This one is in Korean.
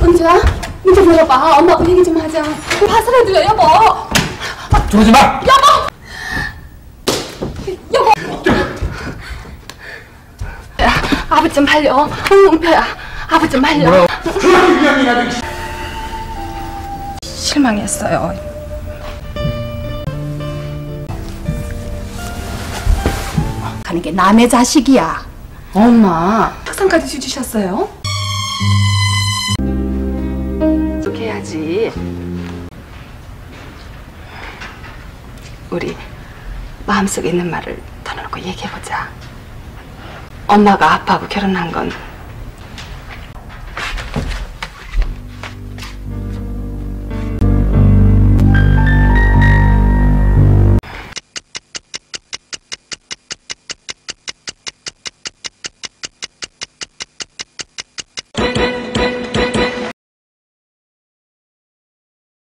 은주야, 문 좀 열어봐. 엄마하고 얘기 좀 하자. 봐서라도요, 여보. 들어오지 마! 여보! 여보! 야, 아버지 좀 말려. 은표야, 아버지 좀 말려. 실망했어요. 가는 게 남의 자식이야. 엄마, 특상까지 주셨어요? 쭉 해야지. 우리 마음속에 있는 말을 털어놓고 얘기해보자. 엄마가 아빠하고 결혼한 건